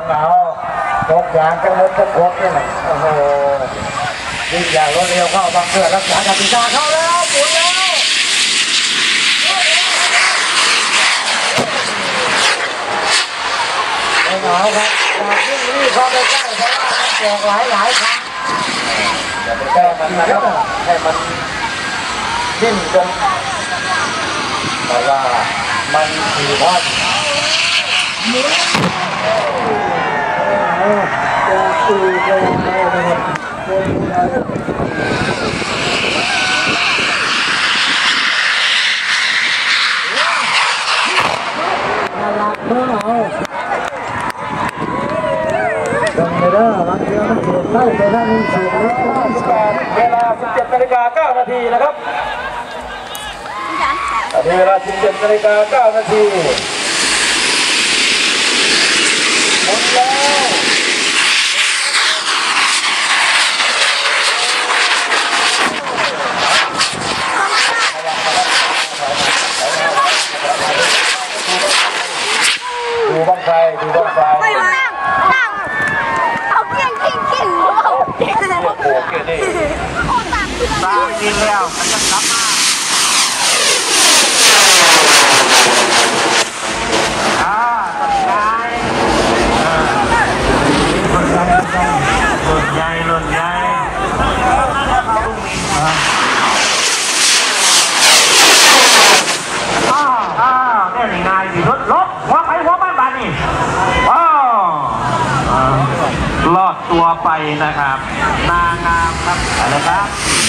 เอาตกยางกันหมดทุกคนเลยนะโอ้โหยิ่งใหญ่รวดเร็วเข้าบางเพื่อรักษากติกาเข้าแล้วหมุนแล้วไม่หนาวครับจากที่นี่เข้าไปใกล้เพราะว่ามันแจกหลายครั้งอย่าไปแก้มันนะครับให้มันดิ้นจนเพราะว่ามันคือว่าเวลา 17:09 นาทีนะครับอันนี้เวลา 17:09 นาทีหมดแล้วดูบ้างไฟเอาเกี้ยงโอ้โหเกี้ยงนี่ตามกินแล้วมันจะกลับมาต้นใหญ่เนี่ยง่ายดิรถหัวใครหัวบ้านบ้านนี่ลอดตัวไปนะครับนางามครับอะไรครับ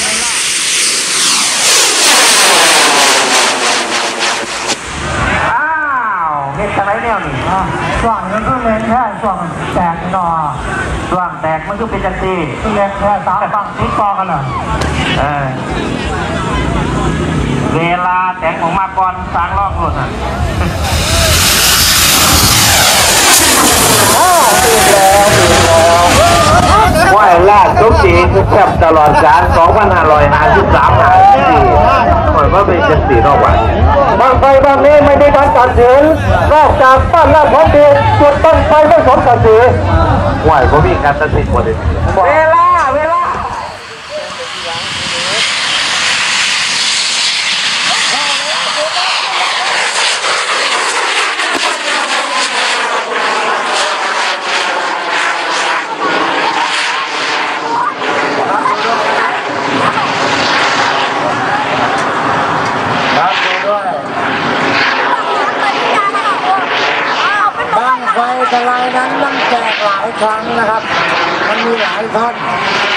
เม็ดอะไรเนี่ยนี่ส่วนมันก็เล็กแค่ส่วนแตกหน่อส่วนแตกมันก็เป็นจังสีเล็กแค่3 ฝั่งติดต่อกันเหรอเวลาแตกออกมาก่อนสร้างลอกหลุดว่ายลาดทุกทีทุกแคบตลอดการ2553 หาที่หน่อยว่าเป็นจังสีนอกวันบางไฟบางนี้ไม่ได้การตัดสินนอกจากปั้นหน้าพร้อมเดียวจุดต้นไฟไม่สมศักดิ์ศรีว่ายเขามีการตัดสินหมดเลยเวลาบั้งไฟกระไรนั้นมันแจกหลายครั้งนะครับมันมีหลายท่อน